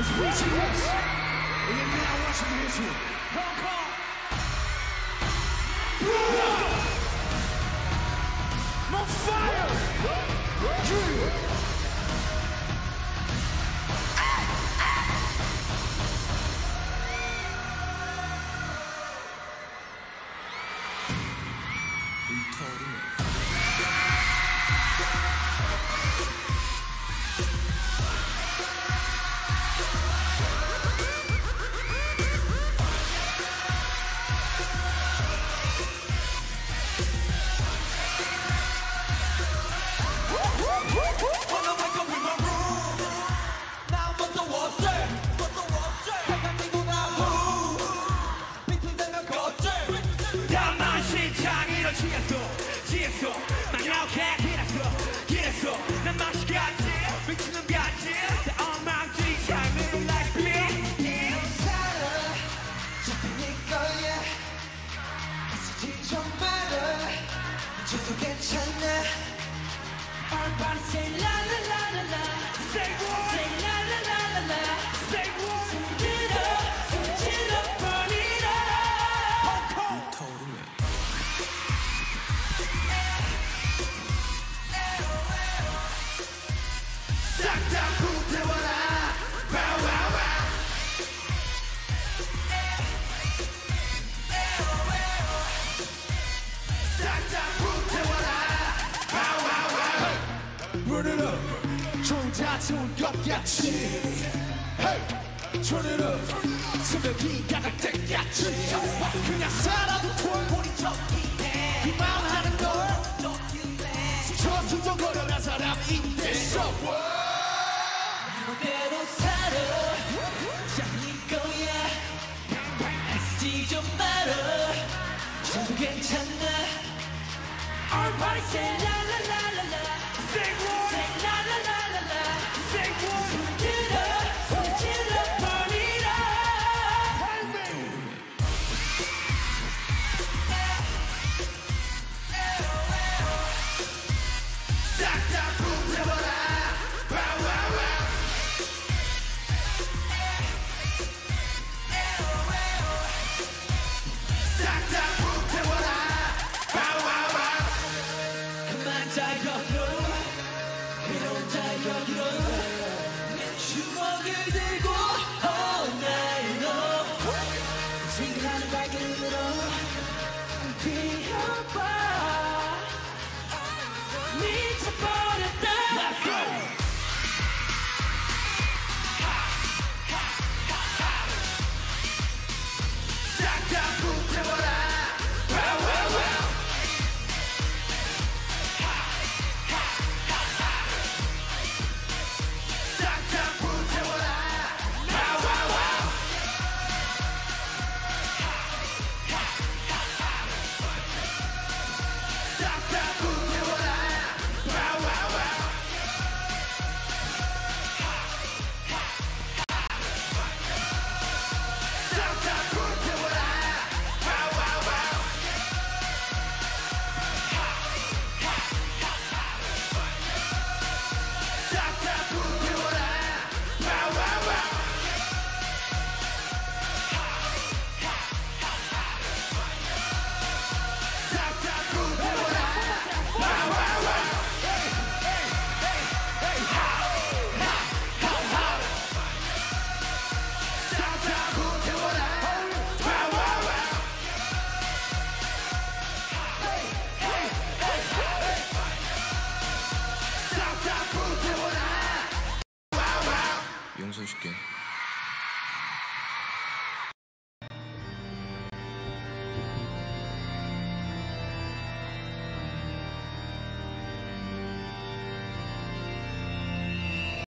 It's VGS, and you're now watching the history. I'm on fire! 취했어 막 나오게 길었어 난 맛이 같지 미치는 같지 다 엉망진창을 like me 살아 잡히니 거야 쓰지 좀 말아 저도 괜찮아 Everybody say la la la la la Say what? Say la la la la la Say what? 숨 질러 burn it up 싹다 불태워라 Wow wow wow 싹다 불태워라 Wow wow wow Burn it up. 좀 다투운 것 같지. Hey, turn it up. 새벽이 가득 같지. 그냥 살아도 돌보니 적기해. 이 마음 하는 걸. 저승전거려라 사람인데. So what? 그대로 살아 잡힐 거야 쓰지 좀 말아 저도 괜찮아 Everybody say la la la la la Say what? Say la la la la la Say what? 숨 질러 burn it up 싹다 불태워라 Wow wow wow 싹다 불태워라 Wow wow wow 그만 자 여기로 그런 자 여기로 내 추억을 들고 all night long 생각하는 발길으로 피어봐 미쳐버렸다 Let's go 싹다 불태워라 Wow wow wow 싹다 불태워라 Wow wow wow 싹다 불태워라 Wow wow wow 싹다 불태워라 Wow wow wow 싹다 불태워라 Wow wow wow 싹다 불태워라 Wow wow wow 싹다 불태워라 Wow wow wow 싹다 불태워라 Wow wow 용서해줄게.